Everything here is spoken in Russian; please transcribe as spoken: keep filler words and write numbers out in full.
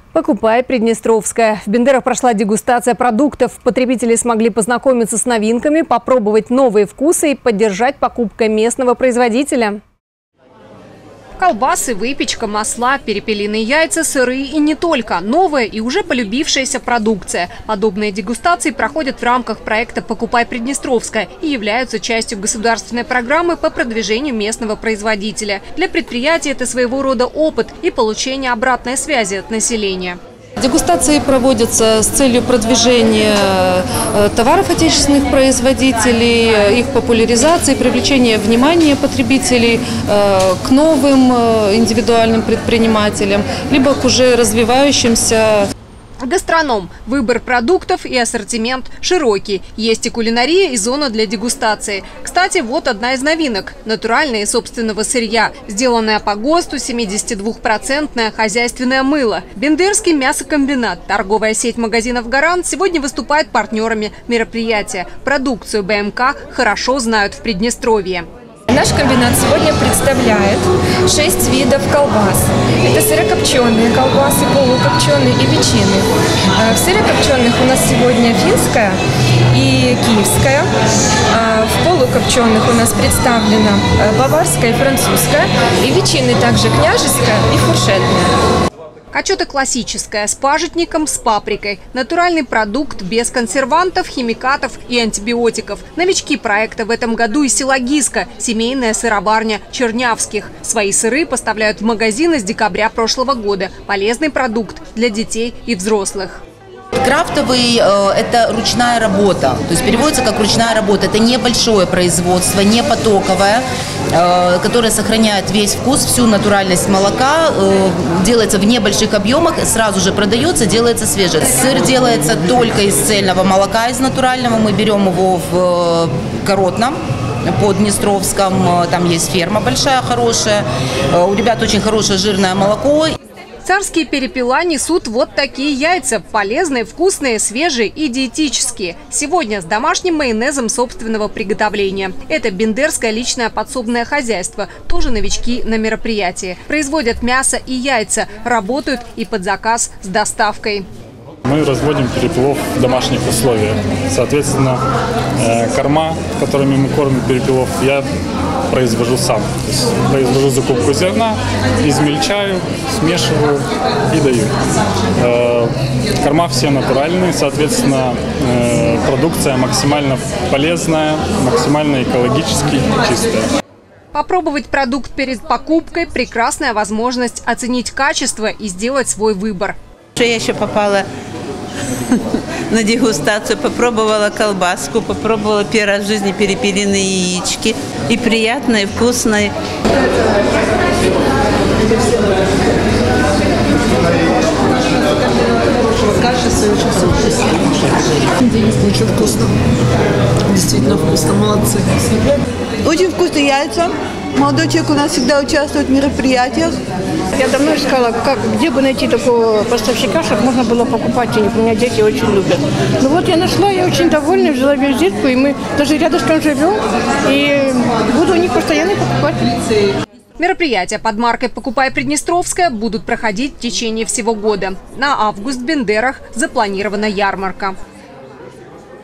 Покупай Приднестровская. В Бендерах прошла дегустация продуктов. Потребители смогли познакомиться с новинками, попробовать новые вкусы и поддержать покупкой местного производителя. Колбасы, выпечка, масла, перепелиные яйца, сыры и не только. Новая и уже полюбившаяся продукция. Подобные дегустации проходят в рамках проекта «Покупай Приднестровская» и являются частью государственной программы по продвижению местного производителя. Для предприятия это своего рода опыт и получение обратной связи от населения. Дегустации проводятся с целью продвижения товаров отечественных производителей, их популяризации, привлечения внимания потребителей к новым индивидуальным предпринимателям, либо к уже развивающимся. Гастроном. Выбор продуктов и ассортимент широкий. Есть и кулинария, и зона для дегустации. Кстати, вот одна из новинок. Натуральное из собственного сырья. Сделанное по ГОСТу семидесятидвухпроцентное хозяйственное мыло. Бендерский мясокомбинат. Торговая сеть магазинов «Гарант» сегодня выступает партнерами мероприятия. Продукцию БМК хорошо знают в Приднестровье. Наш комбинат сегодня представляет шесть видов колбас. Это сырокопченые колбасы, полукопченые и ветчины. В сырокопченых у нас сегодня финская и киевская. В полукопченых у нас представлена баварская и французская. И ветчины также княжеская и фуршетная. Качета классическая, с пажитником, с паприкой. Натуральный продукт без консервантов, химикатов и антибиотиков. Новички проекта в этом году из села Гиска, семейная сыроварня Чернявских. Свои сыры поставляют в магазины с декабря прошлого года. Полезный продукт для детей и взрослых. Крафтовый э, – это ручная работа, то есть переводится как ручная работа. Это небольшое производство, не потоковое, э, которое сохраняет весь вкус, всю натуральность молока, э, делается в небольших объемах, сразу же продается, делается свежий. Сыр делается только из цельного молока, из натурального. Мы берем его в э, Коротном, под Днестровском, там есть ферма большая, хорошая. Э, у ребят очень хорошее жирное молоко. Царские перепела несут вот такие яйца. Полезные, вкусные, свежие и диетические. Сегодня с домашним майонезом собственного приготовления. Это бендерское личное подсобное хозяйство. Тоже новички на мероприятии. Производят мясо и яйца. Работают и под заказ с доставкой. Мы разводим перепелов в домашних условиях. Соответственно, корма, которыми мы кормим перепелов, я произвожу сам. То есть произвожу закупку зерна, измельчаю, смешиваю и даю. Корма все натуральные, соответственно, продукция максимально полезная, максимально экологически чистая. Попробовать продукт перед покупкой – прекрасная возможность оценить качество и сделать свой выбор. Я еще попала на дегустацию, попробовала колбаску, попробовала первый раз в жизни перепелиные яички. И приятно, и вкусно. Качество очень очень вкусно. Действительно вкусно, молодцы. Очень вкусные яйца. Молодой человек у нас всегда участвует в мероприятиях. Я давно искала, как, где бы найти такого поставщика, чтобы можно было покупать. И у меня дети очень любят. Ну вот я нашла, я очень довольна, взяла визитку, и мы даже рядышком живем. И буду у них постоянно покупать. Мероприятия под маркой «Покупай Приднестровская» будут проходить в течение всего года. На август в Бендерах запланирована ярмарка.